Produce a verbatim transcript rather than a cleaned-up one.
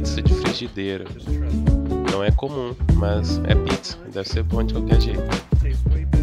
pizza de frigideira. Não é comum, mas é pizza. Deve ser bom de qualquer jeito.